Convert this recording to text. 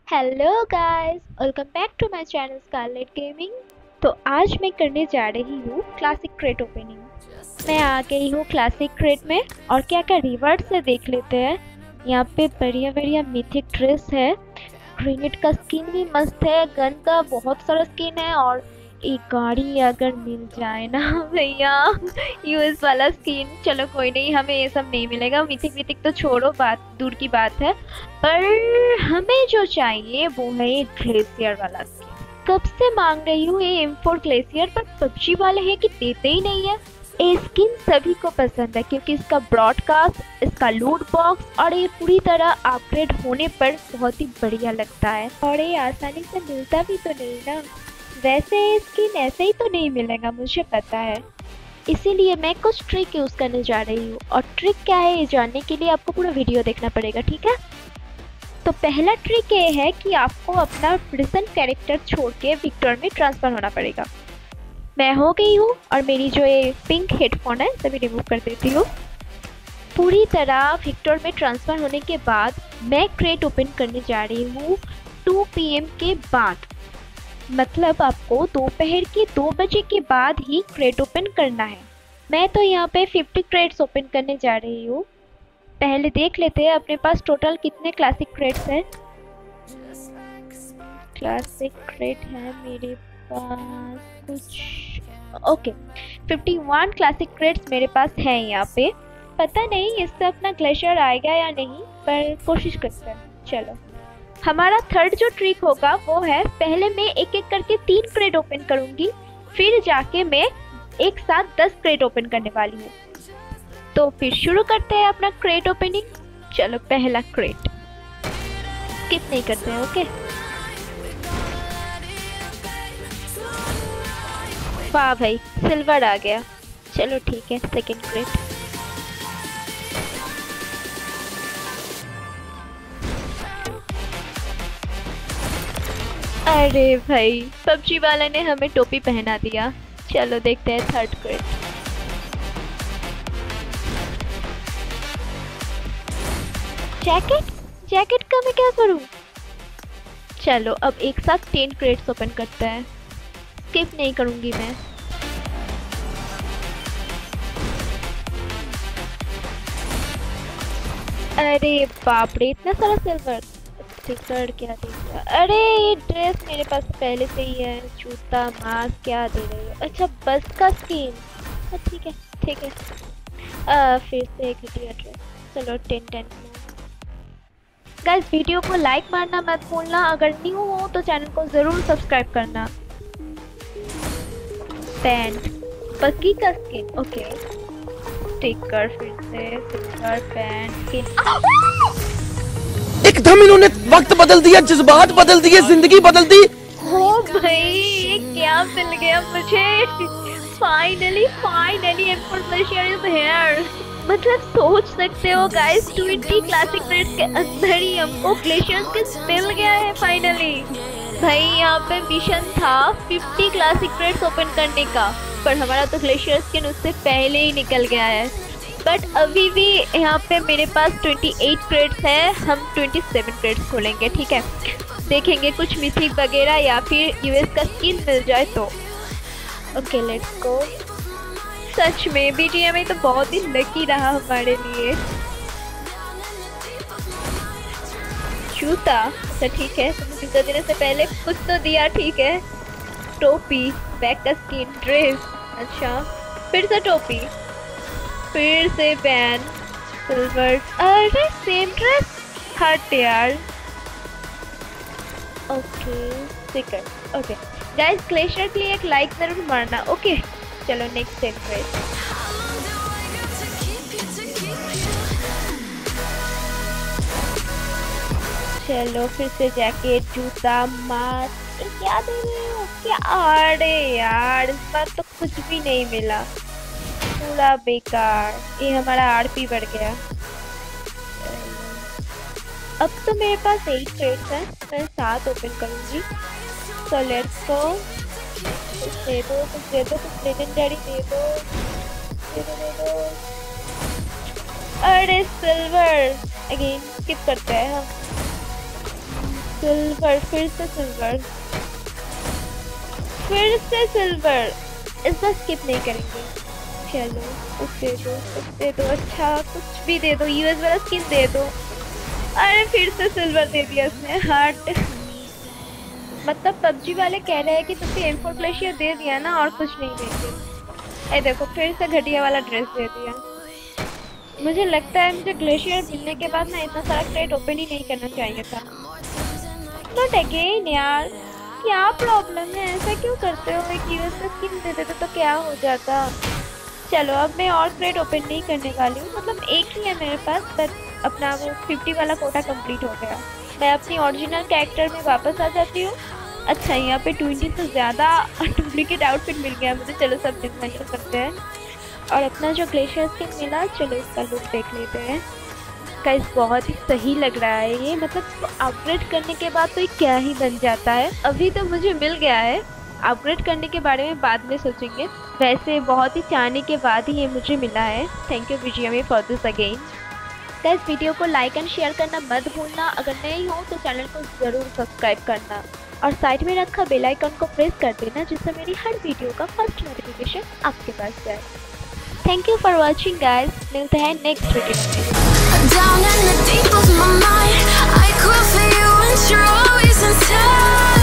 Hello guys, welcome back to my channel Scarlet gaming. तो आज मैं करने जा रही हूँ क्लासिक क्रेट ओपनिंग। मैं आ गई हूँ क्लासिक क्रेट में और क्या क्या रिवार्ड्स है देख लेते हैं। यहाँ पे बढ़िया बढ़िया मिथिक ड्रेस है, ग्रेनेड का स्किन भी मस्त है, गन का बहुत सारा स्किन है और एक गाड़ी अगर मिल जाए ना भैया, यूएस वाला स्किन। चलो कोई नहीं, हमें ये सब नहीं मिलेगा, मिथिक मिथिक तो छोड़ो, बात दूर की बात है। पर हमें जो चाहिए वो है ये ग्लेशियर वाला स्किन। कब से मांग रही हूँ ये M4 ग्लेशियर, पर पबजी वाले हैं कि देते ही नहीं है। ये स्किन सभी को पसंद है क्योंकि इसका ब्रॉडकास्ट, इसका लूट बॉक्स और ये पूरी तरह अपग्रेड होने पर बहुत ही बढ़िया लगता है। और ये आसानी से मिलता भी तो नहीं ना, वैसे ये स्किन ऐसे ही तो नहीं मिलेगा, मुझे पता है। इसीलिए मैं कुछ ट्रिक यूज करने जा रही हूँ और ट्रिक क्या है ये जानने के लिए आपको पूरा वीडियो देखना पड़ेगा, ठीक है। तो पहला ट्रिक ये है कि आपको अपना प्रिजन कैरेक्टर छोड़ के विक्टर में ट्रांसफर होना पड़ेगा। मैं हो गई हूँ और मेरी जो ये पिंक हेडफोन है सभी रिमूव कर देती हूँ। पूरी तरह विक्टर में ट्रांसफर होने के बाद मैं क्रेट ओपन करने जा रही हूँ 2 PM के बाद। मतलब आपको दोपहर के 2 बजे के बाद ही क्रेट ओपन करना है। मैं तो यहाँ पे 50 क्रेट्स ओपन करने जा रही हूँ। पहले देख लेते हैं अपने पास टोटल कितने क्लासिक क्रेट्स हैं। क्लासिक क्रेट है मेरे पास कुछ, ओके 51 क्लासिक क्रेट्स मेरे पास हैं यहाँ पे। पता नहीं इससे अपना ग्लेशियर आएगा या नहीं, पर कोशिश करते हैं। चलो, हमारा थर्ड जो ट्रिक होगा वो है, पहले मैं एक एक करके 3 क्रेट ओपन करूंगी, फिर जाके मैं एक साथ 10 क्रेट ओपन करने वाली हूँ। तो फिर शुरू करते हैं अपना क्रेट ओपनिंग। चलो, पहला क्रेट स्किप नहीं करते हैं, ओके। वाह भाई, सिल्वर आ गया। चलो ठीक है, सेकंड क्रेट। अरे भाई, पबजी वाले ने हमें टोपी पहना दिया। चलो देखते हैं थर्ड क्रेट। जैकेट का मैं क्या करूं। चलो अब एक साथ 10 क्रेट्स ओपन करते हैं, स्किप नहीं करूंगी मैं। अरे बाप रे, इतना सारा सिल्वर। स्टिकर क्या दे दिया। अरे ये ड्रेस मेरे पास पहले से ही है, जूता मास्क क्या दे रही हो। अच्छा, बस का स्किन, ठीक है ठीक है। फिर से एक घटिया ड्रेस। चलो 10 गाइस, वीडियो को लाइक मारना मत भूलना, अगर न्यू हो तो चैनल को जरूर सब्सक्राइब करना। पैंट, बग्गी का स्किन, ओके। स्टिकर, फिर से स्टिकर, पैंट, स्किन। एकदम इन्होंने वक्त बदल दिया, जज्बात बदल दिए, जिंदगी बदल दी। ओ भाई, ये क्या मिल गया मुझे। Finally M4 glacier is here. मतलब सोच सकते हो गाइस, 20 क्लासिक क्रेट्स के अंदर ही हमको ग्लेशियर स्किन मिल गया है फाइनली। भाई यहाँ पे मिशन था 50 क्लासिक क्रेट्स ओपन करने का, पर हमारा तो ग्लेशियर स्किन उससे पहले ही निकल गया है। बट अभी भी यहाँ पे मेरे पास 28 क्रेट्स है, हम 27 क्रेट्स खोलेंगे, ठीक है। देखेंगे कुछ मिथिक वगैरह या फिर यूएस का स्किन मिल जाए तो। Okay let's go. सच में BGMI तो बहुत ही लकी रहा हमारे लिए। जूता, अच्छा ठीक है, तुमने जूता देने से पहले कुछ तो दिया, ठीक है। टोपी, बैक का स्किन, ड्रेस, अच्छा फिर से टोपी, फिर से पैन, सिल्वर। अरे सेम ड्रेस, हट यार। Okay sticker, okay guys, glacier के लिए एक लाइक जरूर मारना, ओके। चलो नेक्स्ट क्रेट। चलो फिर से जैकेट, जूता, मास्क, क्या दे रहे हो क्या। अरे यार, इस बार तो कुछ भी नहीं मिला, पूरा बेकार। ये हमारा RP बढ़ गया। अब तो मेरे पास 8 क्रेट्स हैं, मैं 7 ओपन करूंगी। तो लेट्स गो। कुछ दे दो, कुछ दे दो, कुछ लेजेंडरी दे दो, दे दो, दे दो। अरे सिल्वर, अगेन स्किप करते हैं हम। सिल्वर, फिर से सिल्वर, फिर से सिल्वर। इस बार स्किप नहीं करेंगे। चलो कुछ दे दो, कुछ दे दो, अच्छा कुछ भी दे दो, यूएस वाला स्किन दे दो। अरे फिर से सिल्वर दे दिया इसने, हार्ट। मतलब पबजी वाले कह रहे हैं कि तुमने M4 ग्लेशियर दे दिया ना और कुछ नहीं देंगे। ये देखो फिर से घटिया वाला ड्रेस दे दिया। मुझे लगता है मुझे ग्लेशियर मिलने के बाद ना इतना सारा क्रेट ओपन ही नहीं करना चाहिए था। नॉट अगेन यार, क्या प्रॉब्लम है, ऐसा क्यों करते हो? एक यूएस का स्किन दे देते तो क्या हो जाता। चलो अब मैं और क्रेट ओपन नहीं करने वाली हूँ, मतलब एक ही है मेरे पास, बट अपना वो 50 वाला कोटा कंप्लीट हो गया। मैं अपनी ओरिजिनल कैरेक्टर में वापस आ जाती हूँ। अच्छा यहाँ पे 20 से ज़्यादा डुप्लीकेट आउटफिट मिल गया मुझे। चलो सब डिसमेंटल करते हैं और अपना जो ग्लेशियर स्किन मिला, चलो इसका लुक देख लेते हैं। गाइस बहुत ही सही लग रहा है ये, मतलब अपग्रेड करने के बाद तो ये क्या ही बन जाता है। अभी तो मुझे मिल गया है, अपग्रेड करने के बारे में बाद में सोचेंगे। वैसे बहुत ही चाहने के बाद ही ये मुझे मिला है। Thank you BGMA for this again. Guys video को लाइक एंड शेयर करना मत भूलना। अगर नहीं हो तो चैनल को ज़रूर सब्सक्राइब करना और साइड में रखा बेल आइकन को प्रेस कर देना, जिससे मेरी हर वीडियो का फर्स्ट नोटिफिकेशन आपके पास जाए। Thank you for watching guys, मिलते हैं नेक्स्ट वीडियो में। Down in the deep of my mind, I cry for you and you're always in touch.